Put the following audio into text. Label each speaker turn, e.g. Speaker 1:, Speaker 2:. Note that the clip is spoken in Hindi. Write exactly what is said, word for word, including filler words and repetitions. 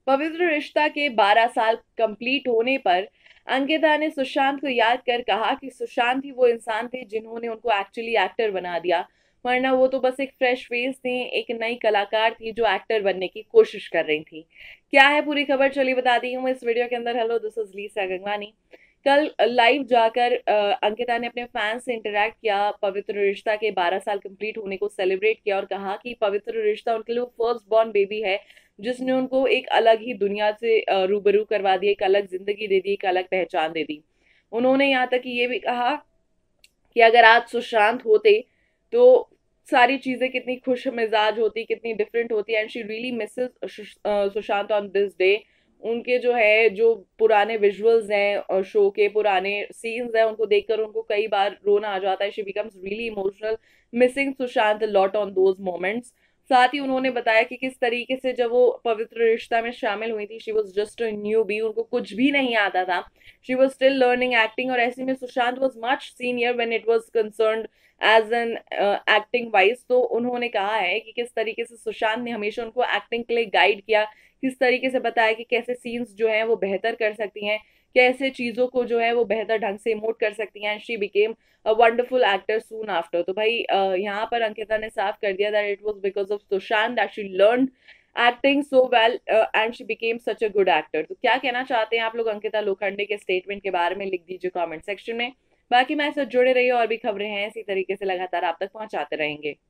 Speaker 1: पवित्र रिश्ता के बारह साल कंप्लीट होने पर अंकिता ने सुशांत को याद कर कहा कि सुशांत ही वो इंसान थे जिन्होंने उनको एक्चुअली एक्टर बना दिया, वरना वो तो बस एक फ्रेश फेस थी, एक नई कलाकार थी जो एक्टर बनने की कोशिश कर रही थी। क्या है पूरी खबर, चलिए बता दी हूँ इस वीडियो के अंदर। Hello, this is Lisa Gangwani. कल लाइव जाकर अ, अंकिता ने अपने फैंस से इंटरेक्ट किया, पवित्र रिश्ता के बारह साल कंप्लीट होने को सेलिब्रेट किया और कहा कि पवित्र रिश्ता उनके लिए फर्स्ट बॉर्न बेबी है जिसने उनको एक अलग ही दुनिया से अ, रूबरू करवा दी, एक अलग जिंदगी दे दी, एक अलग पहचान दे दी। उन्होंने यहाँ तक कि ये भी कहा कि अगर आज सुशांत होते तो सारी चीजें कितनी खुश मिजाज होती, कितनी डिफरेंट होती। And she really misses Sushant on this day. उनके जो है जो पुराने विजुअल्स हैं, शो के पुराने सीन्स हैं, उनको देखकर उनको कई बार रोना आ जाता है। She becomes really emotional, missing Sushant lot on those moments. साथ ही उन्होंने बताया कि किस तरीके से जब वो पवित्र रिश्ता में शामिल हुई थी, she was just a newbie, उनको कुछ भी नहीं आता था। She was still learning acting, और ऐसे में Sushant was much senior when it was concerned as an acting wise. तो उन्होंने कहा है कि किस तरीके से सुशांत ने हमेशा उनको एक्टिंग के लिए गाइड किया, किस तरीके से बताया कि कैसे सीन्स जो हैं वो बेहतर कर सकती हैं, कैसे चीज़ों को जो है वो बेहतर ढंग से इमोट कर सकती हैं। She became a wonderful actor soon after. तो भाई uh, यहाँ पर अंकिता ने साफ कर दिया that it was because of Sushant that she learn acting so well and she became such a good actor. तो क्या कहना चाहते हैं आप लोग अंकिता लोखंडे के स्टेटमेंट के बारे में, लिख दीजिए कमेंट सेक्शन में। बाकी मैं इससे जुड़े रहिए, और भी खबरें हैं इसी तरीके से लगातार आप तक पहुंचाते रहेंगे।